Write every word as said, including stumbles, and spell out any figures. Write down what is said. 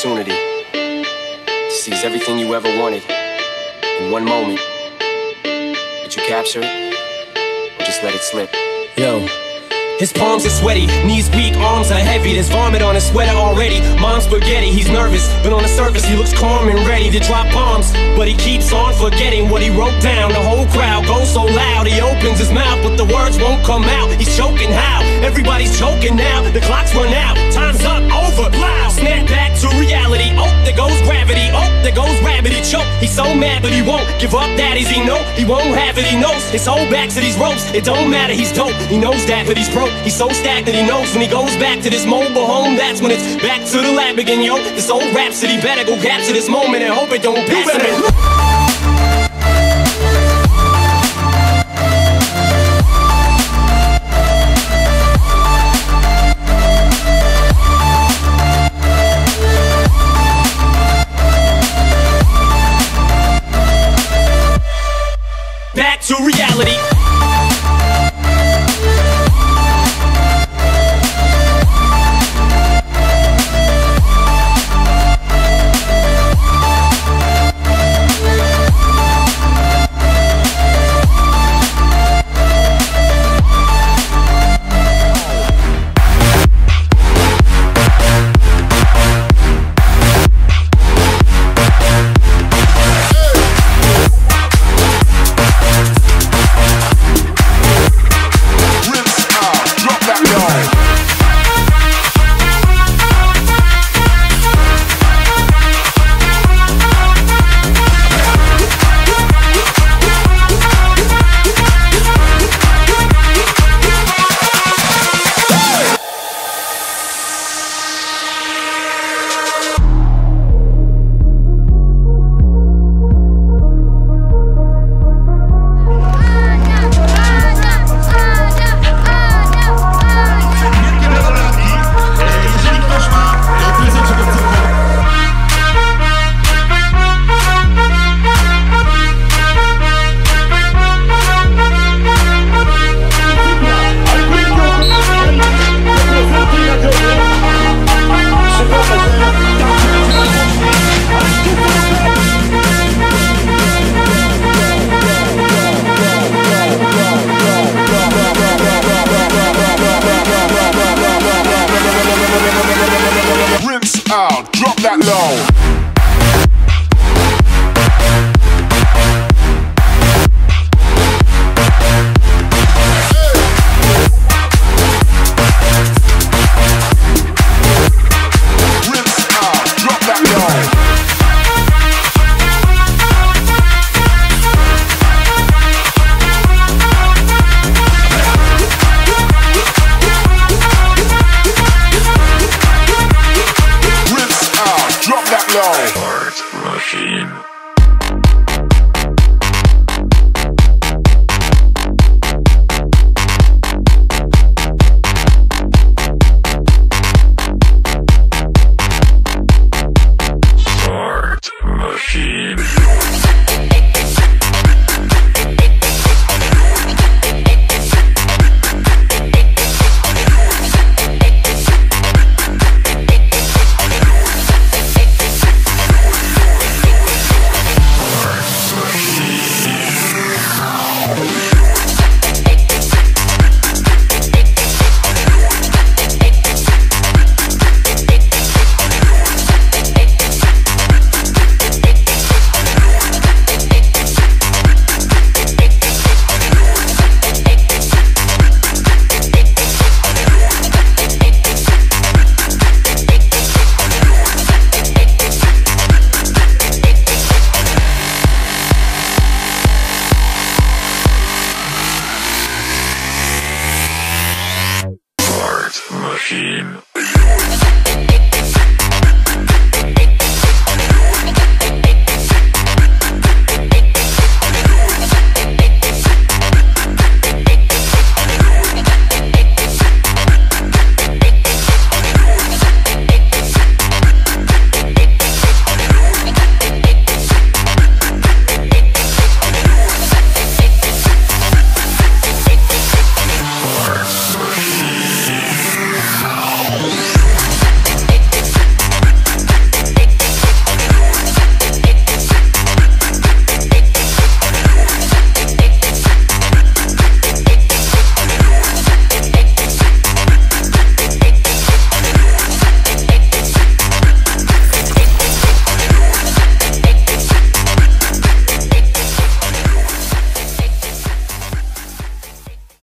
opportunity to seize everything you ever wanted in one moment. Did you capture it, or just let it slip? Yo. His palms are sweaty, knees weak, arms are heavy. There's vomit on his sweater already. Mom's spaghetti, he's nervous, but on the surface he looks calm and ready to drop bombs. But he keeps on forgetting what he wrote down. The whole crowd goes so loud, he opens his mouth, but the words won't come out. He's choking how? Everybody's choking now. The clock's run out, time's up, over, loud. Snap back to reality. Oh, there goes gravity. Oh, there goes rabbit, he choke. He's so mad, but he won't give up. Daddies, he know he won't have it. He knows his whole back to these ropes. It don't matter, he's dope. He knows that, but he's broke. He's so stagnant, he knows when he goes back to this mobile home, that's when it's back to the lab again, yo. This old rhapsody better go capture this moment and hope it don't pass him. Back to reality.